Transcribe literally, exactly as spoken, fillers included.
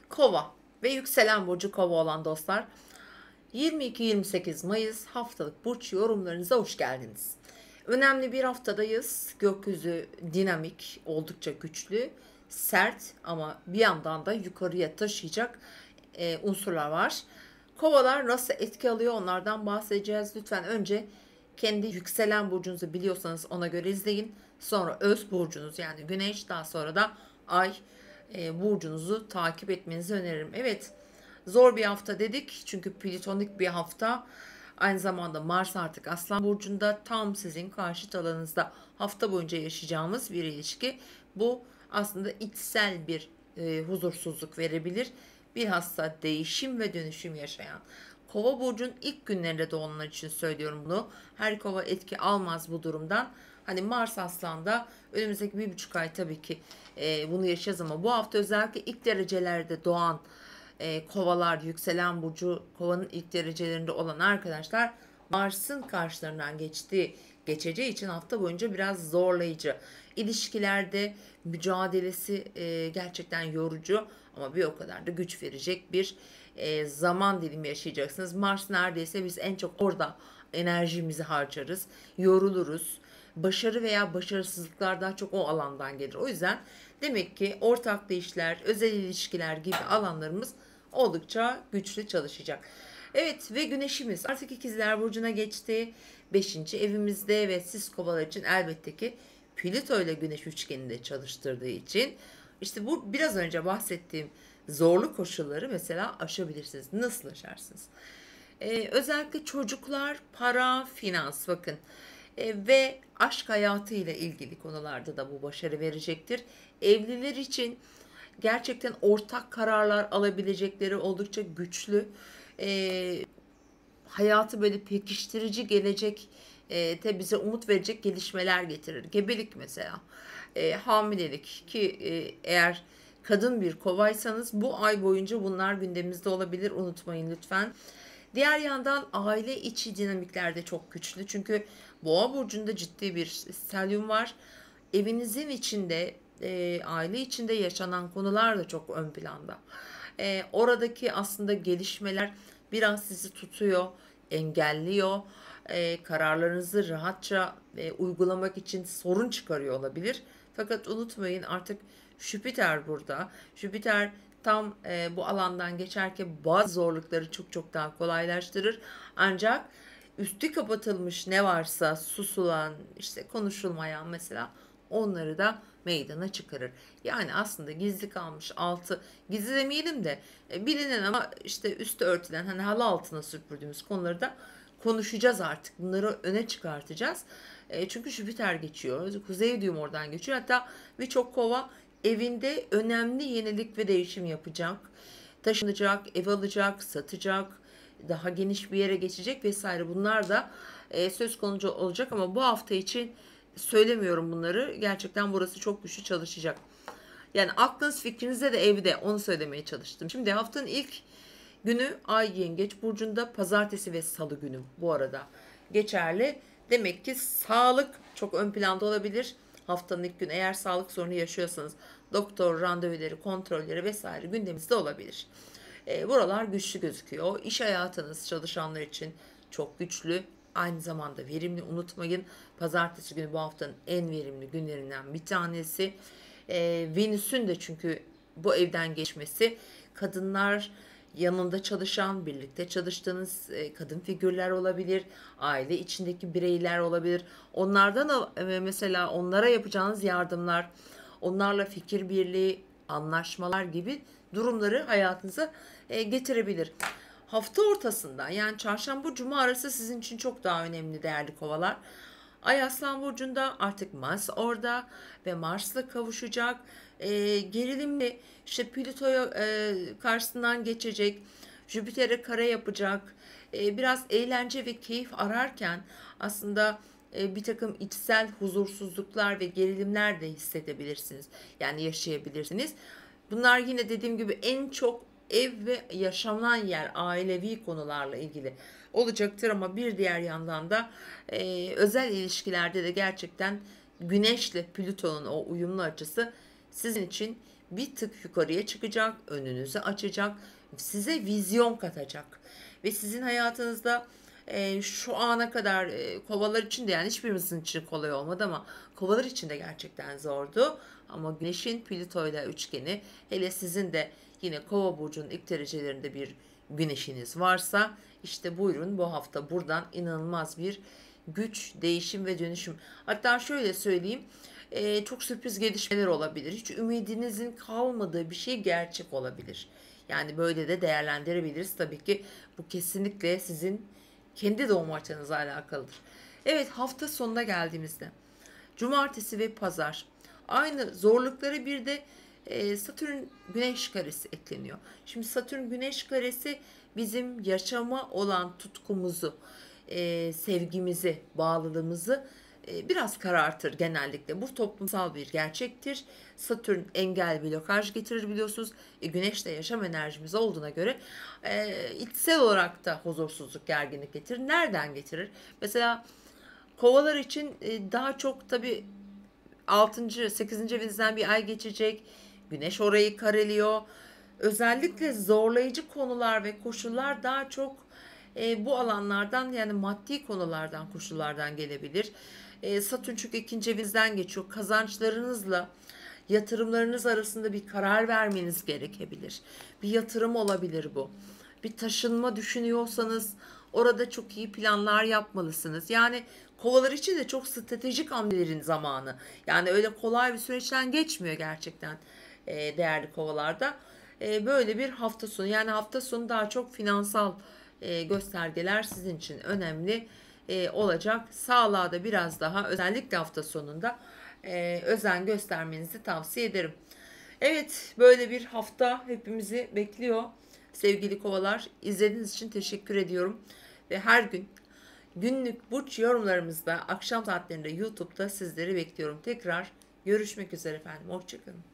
Kova ve yükselen burcu Kova olan dostlar, yirmi iki yirmi sekiz Mayıs haftalık burç yorumlarınıza hoş geldiniz. Önemli bir haftadayız. Gökyüzü dinamik, oldukça güçlü, sert ama bir yandan da yukarıya taşıyacak e, unsurlar var. Kovalar nasıl etki alıyor onlardan bahsedeceğiz. Lütfen önce kendi yükselen burcunuzu biliyorsanız ona göre izleyin. Sonra öz burcunuz yani güneş, daha sonra da ay e, burcunuzu takip etmenizi öneririm. Evet, zor bir hafta dedik çünkü plütonik bir hafta. Aynı zamanda Mars artık Aslan Burcu'nda, tam sizin karşıt alanınızda hafta boyunca yaşayacağımız bir ilişki. Bu aslında içsel bir e, huzursuzluk verebilir. Bilhassa değişim ve dönüşüm yaşayan Kova burcunun ilk günlerinde doğanlar için söylüyorum bunu. Her kova etki almaz bu durumdan. Hani Mars Aslan'da önümüzdeki bir buçuk ay tabii ki e, bunu yaşayacağız ama bu hafta özellikle ilk derecelerde doğan e, kovalar, yükselen burcu kovanın ilk derecelerinde olan arkadaşlar Mars'ın karşılarından geçtiği geçeceği için hafta boyunca biraz zorlayıcı. İlişkilerde mücadelesi e, gerçekten yorucu ama bir o kadar da güç verecek bir e, zaman dilimi yaşayacaksınız. Mars neredeyse biz en çok orada enerjimizi harcarız, yoruluruz. Başarı veya başarısızlıklar daha çok o alandan gelir. O yüzden demek ki ortaklı işler, özel ilişkiler gibi alanlarımız oldukça güçlü çalışacak. Evet, ve güneşimiz artık ikizler burcuna geçti. Beşinci evimizde ve siz kovalar için elbette ki Plüto ile güneş üçgeninde çalıştırdığı için işte bu biraz önce bahsettiğim zorlu koşulları mesela aşabilirsiniz. Nasıl aşarsınız? Ee, özellikle çocuklar, para, finans, bakın. Ee, ve aşk hayatı ile ilgili konularda da bu başarı verecektir. Evliler için gerçekten ortak kararlar alabilecekleri oldukça güçlü, e, hayatı böyle pekiştirici gelecek, e, de bize umut verecek gelişmeler getirir. Gebelik mesela, e, hamilelik ki e, eğer kadın bir kovaysanız bu ay boyunca bunlar gündemimizde olabilir, unutmayın lütfen. Diğer yandan aile içi dinamikler de çok güçlü. Çünkü Boğa burcunda ciddi bir stelyum var. Evinizin içinde, e, aile içinde yaşanan konular da çok ön planda. E, oradaki aslında gelişmeler biraz sizi tutuyor, engelliyor. E, kararlarınızı rahatça e, uygulamak için sorun çıkarıyor olabilir. Fakat unutmayın, artık Jüpiter burada. Jüpiter tam e, bu alandan geçerken bazı zorlukları çok çok daha kolaylaştırır. Ancak üstü kapatılmış ne varsa, susulan, işte konuşulmayan mesela, onları da meydana çıkarır. Yani aslında gizli kalmış, altı gizli demeyelim de e, bilinen ama işte üstü örtülen, hani halı altına süpürdüğümüz konuları da konuşacağız artık. Bunları öne çıkartacağız. E, çünkü Jüpiter geçiyor. Kuzey düğüm oradan geçiyor. Hatta birçok kova evinde önemli yenilik ve değişim yapacak. Taşınacak, ev alacak, satacak, daha geniş bir yere geçecek vesaire. Bunlar da e, söz konusu olacak ama bu hafta için söylemiyorum bunları. Gerçekten burası çok güçlü çalışacak. Yani aklınız fikrinizde de evde, onu söylemeye çalıştım. Şimdi haftanın ilk günü Ay Yengeç burcunda, pazartesi ve salı günü bu arada geçerli. Demek ki sağlık çok ön planda olabilir. Haftanın ilk günü eğer sağlık sorunu yaşıyorsanız doktor randevuları, kontrolleri vesaire gündeminizde olabilir. E, buralar güçlü gözüküyor. İş hayatınız çalışanlar için çok güçlü. Aynı zamanda verimli, unutmayın. Pazartesi günü bu haftanın en verimli günlerinden bir tanesi. E, Venüs'ün de çünkü bu evden geçmesi, kadınlar yanında çalışan, birlikte çalıştığınız e, kadın figürler olabilir, aile içindeki bireyler olabilir. Onlardan da e, mesela onlara yapacağınız yardımlar, onlarla fikir birliği, anlaşmalar gibi durumları hayatınıza e, getirebilir. Hafta ortasında, yani çarşamba cuma arası sizin için çok daha önemli değerli kovalar. Ay Aslan Burcu'nda, artık Mars orada ve Mars'la kavuşacak. E, gerilimli, işte Plüto'ya e, karşısından geçecek. Jüpiter'e kare yapacak. E, biraz eğlence ve keyif ararken aslında e, bir takım içsel huzursuzluklar ve gerilimler de hissedebilirsiniz. Yani yaşayabilirsiniz. Bunlar yine dediğim gibi en çok ev ve yaşanan yer, ailevi konularla ilgili olacaktır ama bir diğer yandan da e, özel ilişkilerde de gerçekten Güneşle Plüton'un o uyumlu açısı sizin için bir tık yukarıya çıkacak, önünüzü açacak, size vizyon katacak. Ve sizin hayatınızda e, şu ana kadar e, kovalar için de, yani hiçbirimizin için kolay olmadı ama kovalar için de gerçekten zordu. Ama Güneş'in Plüto ile üçgeni, hele sizin de yine Kova burcunun ilk derecelerinde bir Güneş'iniz varsa, işte buyurun bu hafta buradan inanılmaz bir güç, değişim ve dönüşüm. Hatta şöyle söyleyeyim, e, çok sürpriz gelişmeler olabilir. Hiç ümidinizin kalmadığı bir şey gerçek olabilir. Yani böyle de değerlendirebiliriz. Tabii ki bu kesinlikle sizin kendi doğum haritanızla alakalıdır. Evet, hafta sonuna geldiğimizde cumartesi ve pazar aynı zorlukları, bir de e, Satürn Güneş karesi ekleniyor. Şimdi Satürn Güneş karesi bizim yaşama olan tutkumuzu, e, sevgimizi, bağlılığımızı e, biraz karartır genellikle. Bu toplumsal bir gerçektir. Satürn engel, blokaj getirir biliyorsunuz. E, Güneş de yaşam enerjimiz olduğuna göre e, içsel olarak da huzursuzluk, gerginlik getirir. Nereden getirir? Mesela kovalar için e, daha çok tabii altıncı sekizinci evinizden bir ay geçecek. Güneş orayı kareliyor. Özellikle zorlayıcı konular ve koşullar daha çok e, bu alanlardan, yani maddi konulardan, koşullardan gelebilir. E, Satürn çünkü ikinci evinizden geçiyor. Kazançlarınızla yatırımlarınız arasında bir karar vermeniz gerekebilir. Bir yatırım olabilir bu. Bir taşınma düşünüyorsanız orada çok iyi planlar yapmalısınız. Yani kovalar için de çok stratejik hamlelerin zamanı. Yani öyle kolay bir süreçten geçmiyor gerçekten e, değerli kovalarda. E, böyle bir hafta sonu, yani hafta sonu daha çok finansal e, göstergeler sizin için önemli e, olacak. Sağlığa da biraz daha, özellikle hafta sonunda e, özen göstermenizi tavsiye ederim. Evet, böyle bir hafta hepimizi bekliyor. Sevgili kovalar, izlediğiniz için teşekkür ediyorum. Ve her gün günlük burç yorumlarımızda akşam saatlerinde YouTube'da sizleri bekliyorum. Tekrar görüşmek üzere efendim. Hoşçakalın.